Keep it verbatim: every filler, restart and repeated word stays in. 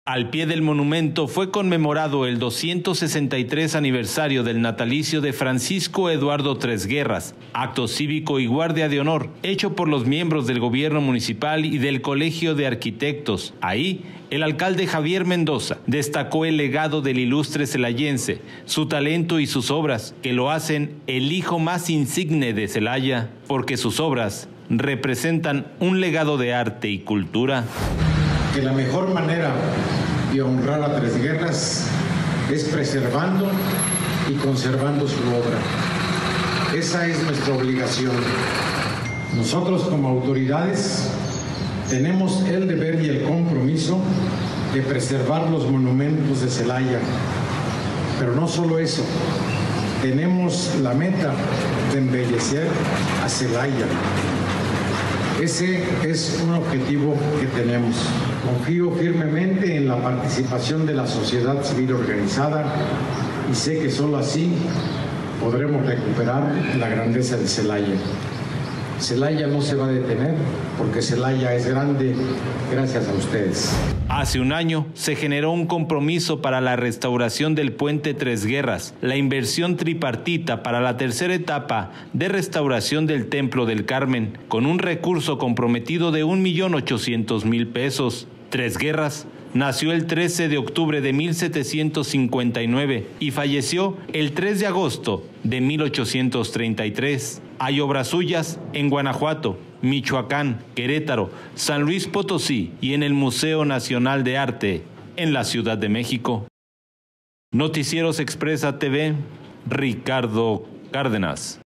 Al pie del monumento fue conmemorado el doscientos sesenta y tres aniversario del natalicio de Francisco Eduardo Tresguerras, acto cívico y guardia de honor, hecho por los miembros del gobierno municipal y del Colegio de Arquitectos. Ahí, el alcalde Javier Mendoza destacó el legado del ilustre celayense, su talento y sus obras, que lo hacen el hijo más insigne de Celaya, porque sus obras representan un legado de arte y cultura. Que la mejor manera de honrar a Tresguerras es preservando y conservando su obra. Esa es nuestra obligación. Nosotros como autoridades tenemos el deber y el compromiso de preservar los monumentos de Celaya. Pero no solo eso, tenemos la meta de embellecer a Celaya. Ese es un objetivo que tenemos. Confío firmemente en la participación de la sociedad civil organizada y sé que solo así podremos recuperar la grandeza de Celaya. Celaya no se va a detener porque Celaya es grande gracias a ustedes. Hace un año se generó un compromiso para la restauración del puente Tresguerras, la inversión tripartita para la tercera etapa de restauración del Templo del Carmen, con un recurso comprometido de un millón ochocientos mil pesos. Tresguerras nació el trece de octubre de mil setecientos cincuenta y nueve y falleció el tres de agosto de mil ochocientos treinta y tres. Hay obras suyas en Guanajuato, Michoacán, Querétaro, San Luis Potosí y en el Museo Nacional de Arte en la Ciudad de México. Noticieros Expresa T V, Ricardo Cárdenas.